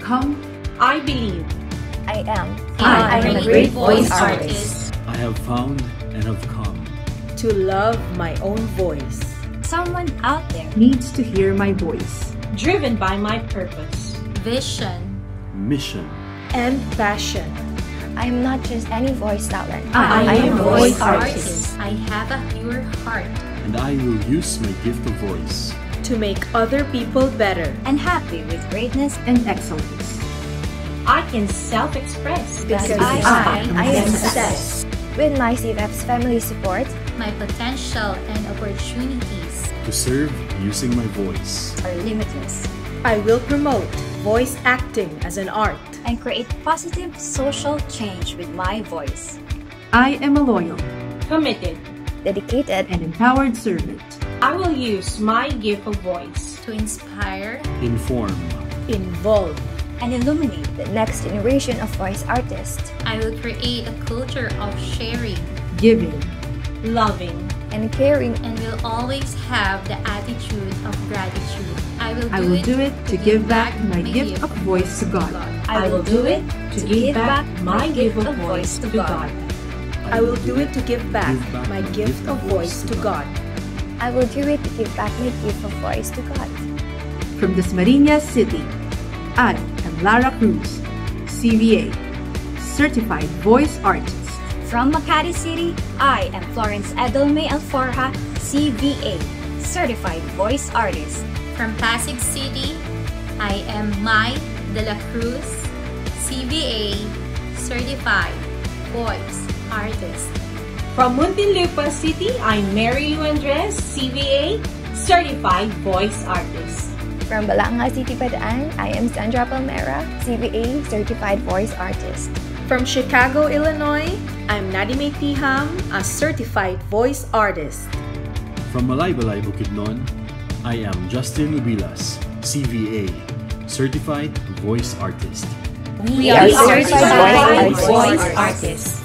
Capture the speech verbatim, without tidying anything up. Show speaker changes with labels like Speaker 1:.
Speaker 1: become.
Speaker 2: I believe.
Speaker 3: I am.
Speaker 1: I
Speaker 3: am a great voice artist.
Speaker 4: I have found and have come
Speaker 2: To love my own voice.
Speaker 5: Someone out there
Speaker 1: Needs to hear my voice.
Speaker 2: Driven by my purpose.
Speaker 5: vision.
Speaker 4: mission.
Speaker 2: And passion.
Speaker 3: I am not just any voice talent.
Speaker 1: I
Speaker 2: I am
Speaker 1: am
Speaker 2: a voice
Speaker 5: artist. I have a pure heart
Speaker 4: And I will use my gift of voice
Speaker 2: To make other people better.
Speaker 5: and happy with greatness.
Speaker 1: And excellence.
Speaker 2: I can self-express.
Speaker 3: Because
Speaker 5: I
Speaker 3: I,
Speaker 5: am
Speaker 3: I am
Speaker 2: success.
Speaker 3: success. With my C V F's family support,
Speaker 5: My potential and opportunities
Speaker 4: to serve using my voice.
Speaker 5: are limitless
Speaker 2: I will promote voice acting as an art.
Speaker 5: and create positive social change with my voice.
Speaker 1: I am a loyal
Speaker 2: Committed.
Speaker 3: dedicated,
Speaker 1: and empowered servant.
Speaker 2: I will use my gift of voice.
Speaker 5: To inspire
Speaker 4: Inform.
Speaker 2: Involve.
Speaker 5: and illuminate,
Speaker 3: the next generation of voice artists,
Speaker 5: I will create a culture of sharing
Speaker 1: Giving.
Speaker 2: Loving.
Speaker 3: and caring.
Speaker 5: and will always have the attitude of gratitude. I will do,
Speaker 1: I will
Speaker 5: it,
Speaker 1: do it to give back my gift of voice to God.
Speaker 2: I will do it to give back my gift of voice to God. I will do it to give back my gift of voice to God.
Speaker 3: I will do it to give back my gift of voice to God.
Speaker 1: From Dasmariñas City, I am Lara Cruz, C V A, Certified Voice Artist.
Speaker 5: From Makati City, I am Florence Edelme Alforja, C V A, Certified Voice Artist. From Pasig City, I am Mai De La Cruz, C V A, Certified Voice Artist.
Speaker 2: From Muntinlupa City, I'm Mary Lou Andres, C V A, Certified Voice Artist.
Speaker 3: From Balanga City, Bataan, I am Sandra Palmera, C V A, Certified Voice Artist.
Speaker 2: From Chicago, Illinois, I'm Nadime Tiham, a Certified Voice Artist.
Speaker 4: From Malaybalay, Bukidnon, I am Justin Ubilas, C V A, Certified Voice Artist.
Speaker 3: We are certified
Speaker 2: Voice
Speaker 3: voice
Speaker 2: Artists.